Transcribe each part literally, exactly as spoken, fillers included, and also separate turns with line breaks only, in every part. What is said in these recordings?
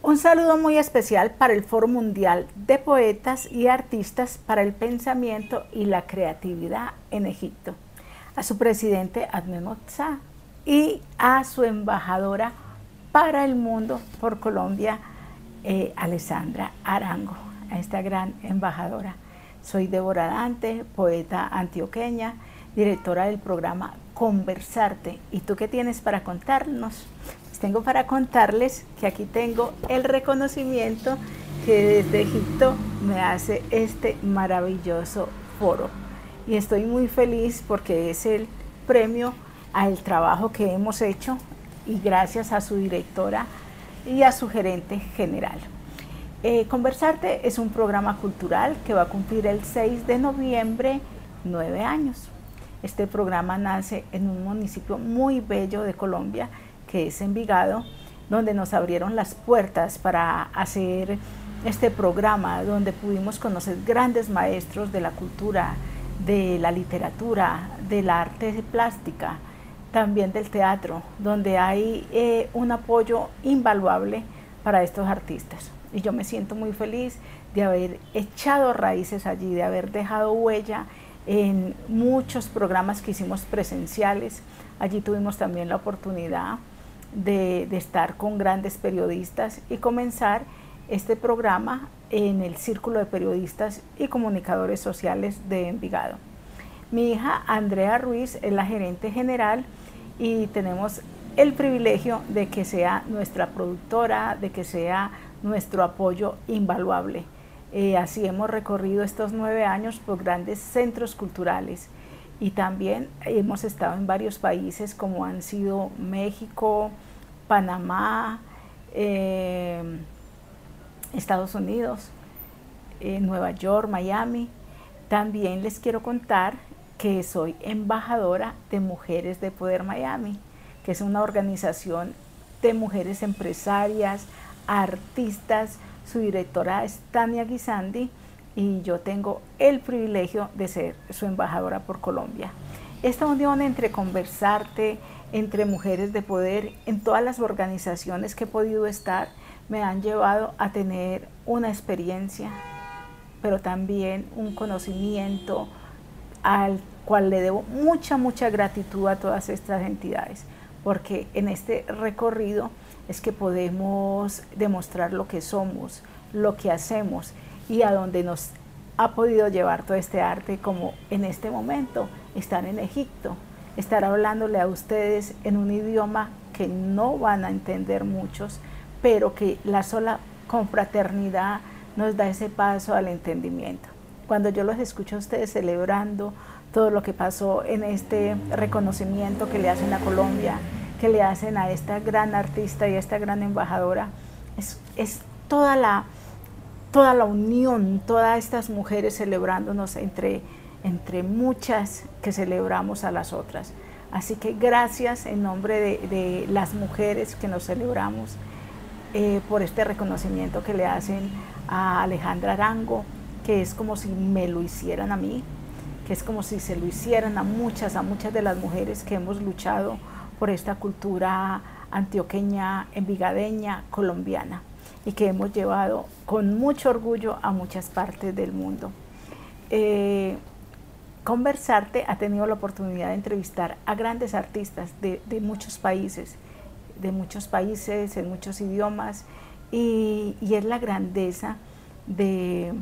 Un saludo muy especial para el Foro Mundial de Poetas y Artistas para el Pensamiento y la Creatividad en Egipto, a su presidente Ahmed Motsah y a su embajadora para el mundo por Colombia, eh, Alessandra Arango, a esta gran embajadora. Soy Débora Dante, poeta antioqueña, directora del programa Conversarte. ¿Y tú qué tienes para contarnos? Pues tengo para contarles que aquí tengo el reconocimiento que desde Egipto me hace este maravilloso foro. Y estoy muy feliz porque es el premio al trabajo que hemos hecho y gracias a su directora y a su gerente general. Eh, Conversarte es un programa cultural que va a cumplir el seis de noviembre nueve años. Este programa nace en un municipio muy bello de Colombia, que es Envigado, donde nos abrieron las puertas para hacer este programa, donde pudimos conocer grandes maestros de la cultura, de la literatura, del arte plástica, también del teatro, donde hay eh, un apoyo invaluable para estos artistas. Y yo me siento muy feliz de haber echado raíces allí, de haber dejado huella en muchos programas que hicimos presenciales. Allí tuvimos también la oportunidad de, de estar con grandes periodistas y comenzar este programa en el Círculo de Periodistas y Comunicadores Sociales de Envigado. Mi hija Andrea Ruiz es la gerente general y tenemos el privilegio de que sea nuestra productora, de que sea nuestro apoyo invaluable. Eh, así hemos recorrido estos nueve años por grandes centros culturales y también hemos estado en varios países como han sido México, Panamá, eh, Estados Unidos, eh, Nueva York, Miami. También les quiero contar que soy embajadora de Mujeres de Poder Miami, que es una organización de mujeres empresarias, artistas. Su directora es Tania Guisandi y yo tengo el privilegio de ser su embajadora por Colombia. Esta unión entre Conversarte, entre mujeres de poder, en todas las organizaciones que he podido estar, me han llevado a tener una experiencia, pero también un conocimiento al cual le debo mucha, mucha gratitud a todas estas entidades, porque en este recorrido es que podemos demostrar lo que somos, lo que hacemos y a dónde nos ha podido llevar todo este arte, como en este momento estar en Egipto, estar hablándole a ustedes en un idioma que no van a entender muchos, pero que la sola confraternidad nos da ese paso al entendimiento. Cuando yo los escucho a ustedes celebrando todo lo que pasó en este reconocimiento que le hacen a Colombia, que le hacen a esta gran artista y a esta gran embajadora, es, es toda, la, toda la unión, todas estas mujeres celebrándonos entre, entre muchas que celebramos a las otras. Así que gracias en nombre de, de las mujeres que nos celebramos eh, por este reconocimiento que le hacen a Alejandra Arango, que es como si me lo hicieran a mí, que es como si se lo hicieran a muchas, a muchas de las mujeres que hemos luchado por esta cultura antioqueña, envigadeña, colombiana y que hemos llevado con mucho orgullo a muchas partes del mundo. Eh, Conversarte ha tenido la oportunidad de entrevistar a grandes artistas de, de muchos países, de muchos países, en muchos idiomas y, y es la grandeza de,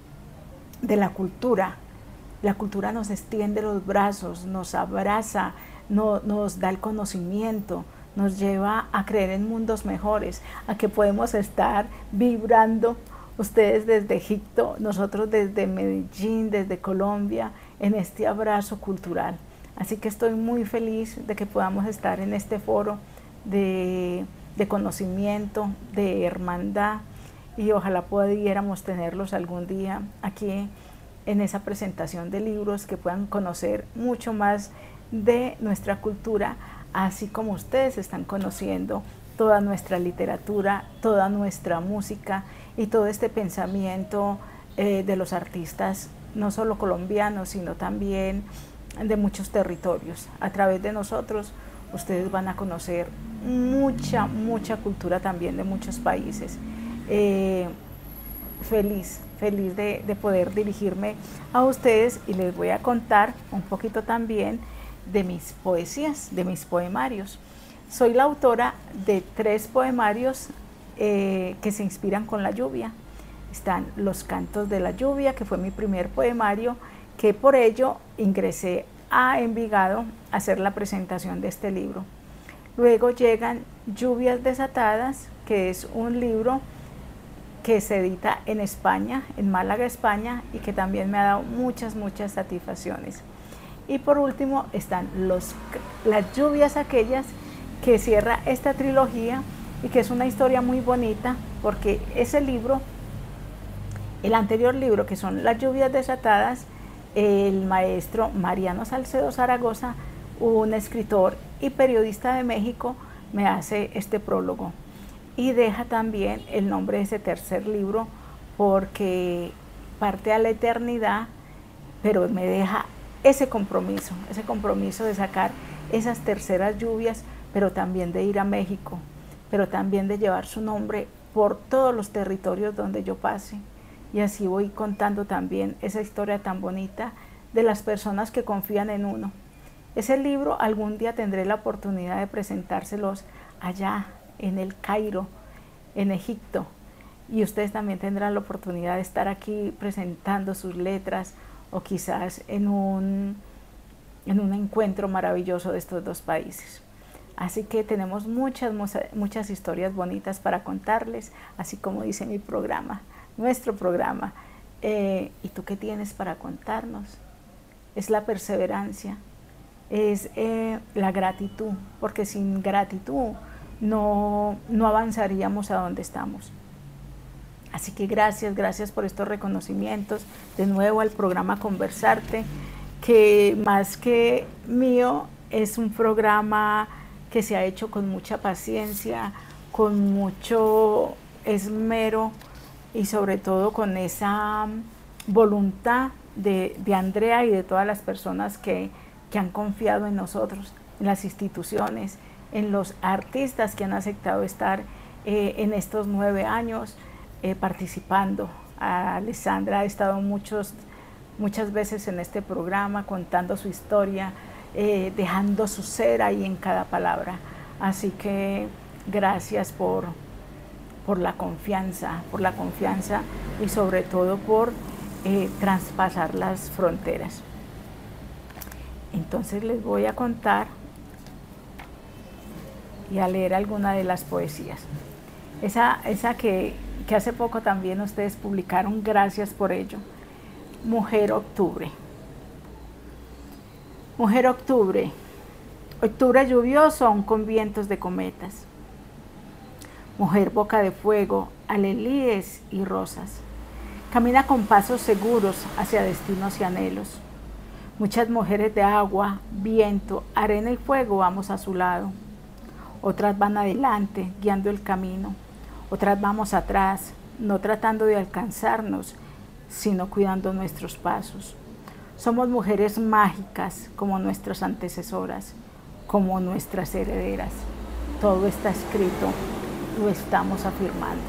de la cultura. La cultura nos extiende los brazos, nos abraza, no, nos da el conocimiento, nos lleva a creer en mundos mejores, a que podemos estar vibrando, ustedes desde Egipto, nosotros desde Medellín, desde Colombia, en este abrazo cultural. Así que estoy muy feliz de que podamos estar en este foro de, de conocimiento, de hermandad, y ojalá pudiéramos tenerlos algún día aquí en esa presentación de libros, que puedan conocer mucho más de nuestra cultura, así como ustedes están conociendo toda nuestra literatura, toda nuestra música y todo este pensamiento eh, de los artistas, no solo colombianos, sino también de muchos territorios. A través de nosotros, ustedes van a conocer mucha, mucha cultura también de muchos países. Eh, feliz, feliz de, de poder dirigirme a ustedes y les voy a contar un poquito también de mis poesías, de mis poemarios. Soy la autora de tres poemarios eh, que se inspiran con la lluvia. Están Los Cantos de la Lluvia, que fue mi primer poemario, que por ello ingresé a Envigado a hacer la presentación de este libro. Luego llegan Lluvias Desatadas, que es un libro que se edita en España, en Málaga, España, y que también me ha dado muchas, muchas satisfacciones. Y por último están los, Las Lluvias Aquellas, que cierra esta trilogía y que es una historia muy bonita, porque ese libro, el anterior libro, que son Las Lluvias Desatadas, el maestro Mariano Salcedo Zaragoza, un escritor y periodista de México, me hace este prólogo y deja también el nombre de ese tercer libro, porque parte a la eternidad, pero me deja ese compromiso, ese compromiso de sacar esas terceras lluvias, pero también de ir a México, pero también de llevar su nombre por todos los territorios donde yo pase. Y así voy contando también esa historia tan bonita de las personas que confían en uno. Ese libro algún día tendré la oportunidad de presentárselos allá en el Cairo, en Egipto, y ustedes también tendrán la oportunidad de estar aquí presentando sus letras, o quizás en un, en un encuentro maravilloso de estos dos países. Así que tenemos muchas, muchas historias bonitas para contarles, así como dice mi programa, nuestro programa. Eh, ¿Y tú qué tienes para contarnos? Es la perseverancia, es eh, la gratitud, porque sin gratitud no, no avanzaríamos a donde estamos. Así que gracias, gracias por estos reconocimientos. De nuevo al programa Conversarte, que más que mío es un programa que se ha hecho con mucha paciencia, con mucho esmero y sobre todo con esa voluntad de, de Andrea y de todas las personas que, que han confiado en nosotros, en las instituciones, en los artistas que han aceptado estar eh, en estos nueve años eh, participando. A Alessandra ha estado muchos, muchas veces en este programa contando su historia, eh, dejando su ser ahí en cada palabra. Así que gracias por, por la confianza, por la confianza y sobre todo por eh, traspasar las fronteras. Entonces les voy a contar y a leer alguna de las poesías. Esa, esa que, que hace poco también ustedes publicaron, gracias por ello. Mujer Octubre. Mujer Octubre. Octubre lluvioso aún con vientos de cometas. Mujer boca de fuego, alelíes y rosas. Camina con pasos seguros hacia destinos y anhelos. Muchas mujeres de agua, viento, arena y fuego vamos a su lado. Otras van adelante, guiando el camino. Otras vamos atrás, no tratando de alcanzarnos, sino cuidando nuestros pasos. Somos mujeres mágicas como nuestras antecesoras, como nuestras herederas. Todo está escrito, lo estamos afirmando.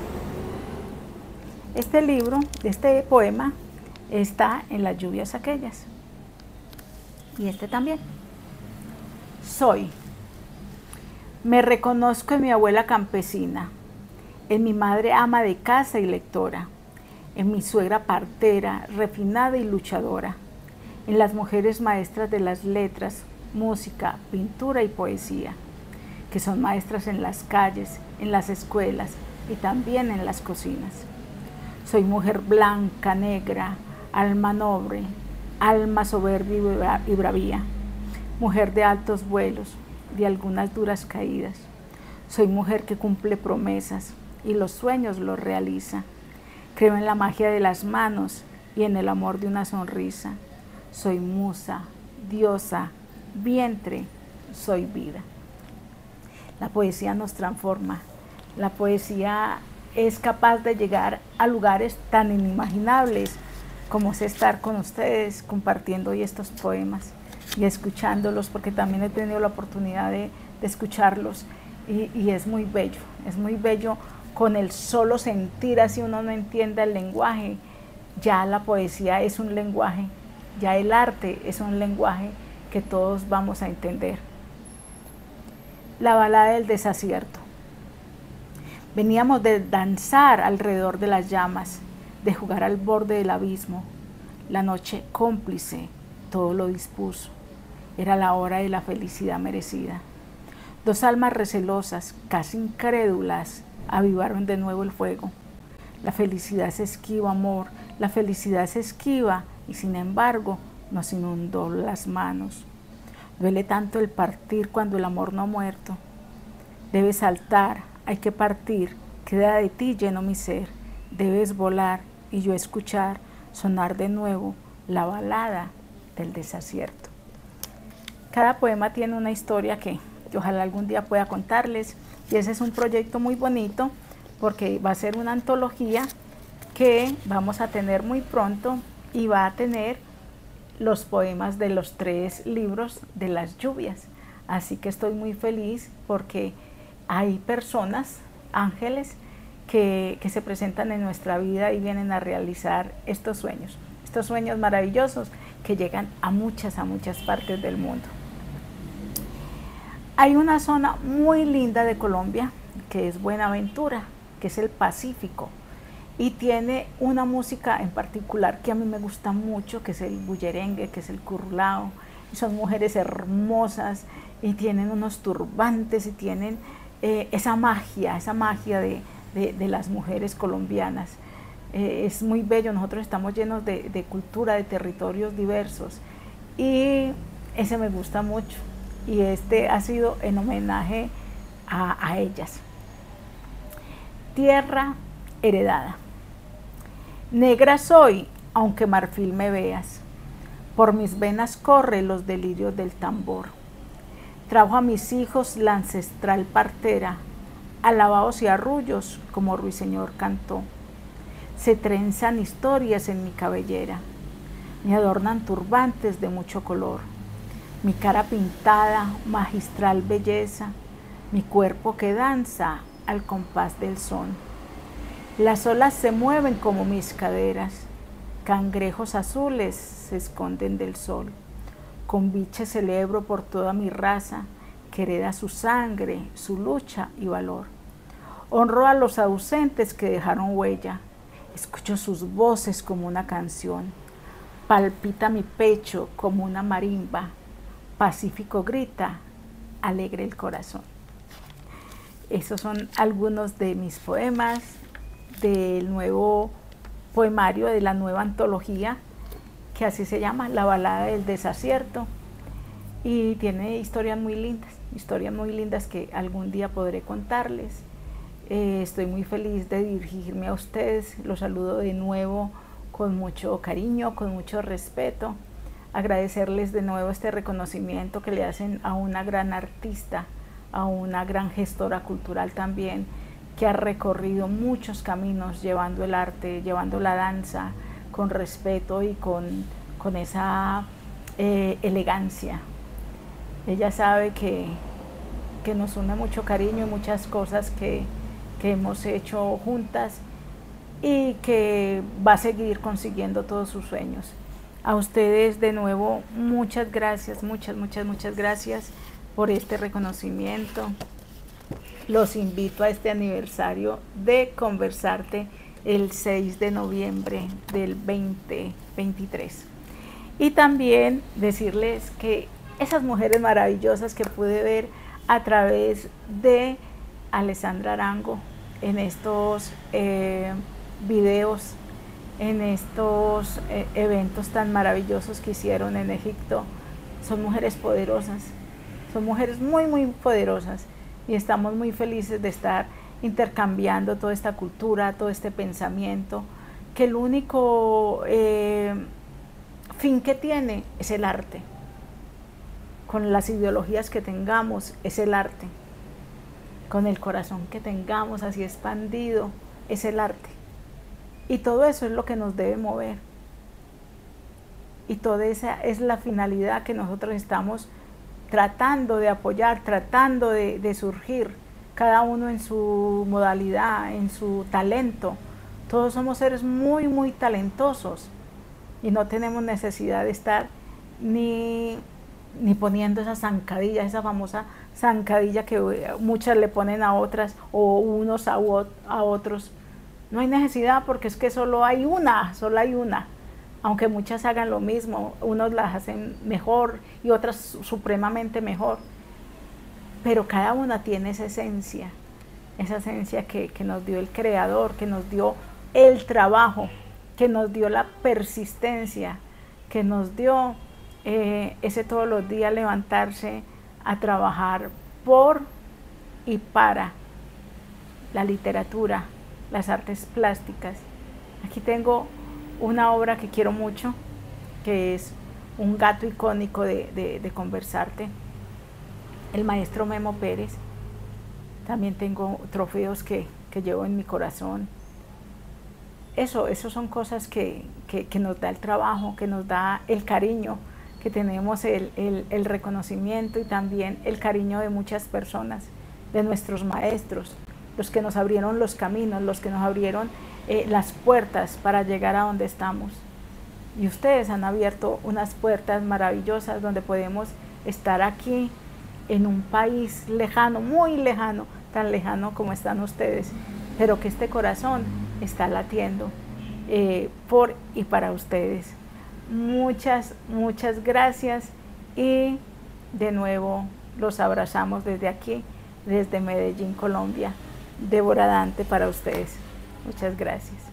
Este libro, este poema, está en Las Lluvias Aquellas. Y este también. Soy. Me reconozco en mi abuela campesina, en mi madre ama de casa y lectora, en mi suegra partera, refinada y luchadora, en las mujeres maestras de las letras, música, pintura y poesía, que son maestras en las calles, en las escuelas y también en las cocinas. Soy mujer blanca, negra, alma noble, alma soberbia y bravía, mujer de altos vuelos, de algunas duras caídas. Soy mujer que cumple promesas y los sueños los realiza. Creo en la magia de las manos y en el amor de una sonrisa. Soy musa, diosa, vientre, soy vida. La poesía nos transforma. La poesía es capaz de llegar a lugares tan inimaginables como es estar con ustedes compartiendo hoy estos poemas y escuchándolos, porque también he tenido la oportunidad de, de escucharlos y, y es muy bello, es muy bello con el solo sentir, así uno no entienda el lenguaje, ya la poesía es un lenguaje, ya el arte es un lenguaje que todos vamos a entender. La balada del desacierto. Veníamos de danzar alrededor de las llamas, de jugar al borde del abismo. La noche cómplice todo lo dispuso. Era la hora de la felicidad merecida. Dos almas recelosas, casi incrédulas, avivaron de nuevo el fuego. La felicidad se esquiva, amor, la felicidad se esquiva y sin embargo nos inundó las manos. Duele tanto el partir cuando el amor no ha muerto. Debes saltar, hay que partir, queda de ti lleno mi ser. Debes volar y yo escuchar sonar de nuevo la balada del desacierto. Cada poema tiene una historia que, que ojalá algún día pueda contarles, y ese es un proyecto muy bonito porque va a ser una antología que vamos a tener muy pronto y va a tener los poemas de los tres libros de las lluvias. Así que estoy muy feliz porque hay personas, ángeles, que, que se presentan en nuestra vida y vienen a realizar estos sueños, estos sueños maravillosos que llegan a muchas, a muchas partes del mundo. Hay una zona muy linda de Colombia que es Buenaventura, que es el Pacífico, y tiene una música en particular que a mí me gusta mucho, que es el bullerengue, que es el currulao. Son mujeres hermosas y tienen unos turbantes y tienen eh, esa magia, esa magia de, de, de las mujeres colombianas. Eh, es muy bello, nosotros estamos llenos de, de cultura, de territorios diversos, y ese me gusta mucho, y este ha sido en homenaje a, a ellas. Tierra heredada. Negra soy, aunque marfil me veas, por mis venas corre los delirios del tambor. Trajo a mis hijos la ancestral partera, alabados y arrullos como ruiseñor cantó. Se trenzan historias en mi cabellera, me adornan turbantes de mucho color. Mi cara pintada, magistral belleza, mi cuerpo que danza al compás del son. Las olas se mueven como mis caderas, cangrejos azules se esconden del sol. Con biche celebro por toda mi raza, que hereda su sangre, su lucha y valor. Honro a los ausentes que dejaron huella, escucho sus voces como una canción. Palpita mi pecho como una marimba, pacífico grita, alegre el corazón. Esos son algunos de mis poemas del nuevo poemario, de la nueva antología, que así se llama, La balada del desacierto, y tiene historias muy lindas, historias muy lindas que algún día podré contarles. Eh, estoy muy feliz de dirigirme a ustedes, los saludo de nuevo con mucho cariño, con mucho respeto, agradecerles de nuevo este reconocimiento que le hacen a una gran artista, a una gran gestora cultural también, que ha recorrido muchos caminos llevando el arte, llevando la danza con respeto y con, con esa eh, elegancia. Ella sabe que, que nos une mucho cariño y muchas cosas que, que hemos hecho juntas, y que va a seguir consiguiendo todos sus sueños. A ustedes de nuevo muchas gracias, muchas, muchas, muchas gracias por este reconocimiento. Los invito a este aniversario de Conversarte el seis de noviembre del veinte veintitrés. Y también decirles que esas mujeres maravillosas que pude ver a través de Alessandra Arango en estos eh, videos, en estos eh, eventos tan maravillosos que hicieron en Egipto, son mujeres poderosas, son mujeres muy, muy poderosas, y estamos muy felices de estar intercambiando toda esta cultura, todo este pensamiento, que el único eh, fin que tiene es el arte. Con las ideologías que tengamos es el arte, con el corazón que tengamos así expandido es el arte, y todo eso es lo que nos debe mover, y toda esa es la finalidad que nosotros estamos tratando de apoyar, tratando de, de surgir cada uno en su modalidad, en su talento. Todos somos seres muy, muy talentosos y no tenemos necesidad de estar ni, ni poniendo esa zancadilla, esa famosa zancadilla que muchas le ponen a otras o unos a, a otros. No hay necesidad porque es que solo hay una, solo hay una. Aunque muchas hagan lo mismo, unos las hacen mejor y otras supremamente mejor. Pero cada una tiene esa esencia, esa esencia que, que nos dio el Creador, que nos dio el trabajo, que nos dio la persistencia, que nos dio eh, ese todos los días levantarse a trabajar por y para la literatura, las artes plásticas. Aquí tengo una obra que quiero mucho, que es un gato icónico de, de, de Conversarte, el maestro Memo Pérez. También tengo trofeos que, que llevo en mi corazón. Eso, eso son cosas que, que, que nos da el trabajo, que nos da el cariño, que tenemos el, el, el reconocimiento y también el cariño de muchas personas, de nuestros maestros, los que nos abrieron los caminos, los que nos abrieron eh, las puertas para llegar a donde estamos. Y ustedes han abierto unas puertas maravillosas donde podemos estar aquí en un país lejano, muy lejano, tan lejano como están ustedes, pero que este corazón está latiendo eh, por y para ustedes. Muchas, muchas gracias y de nuevo los abrazamos desde aquí, desde Medellín, Colombia. Débora Dante para ustedes. Muchas gracias.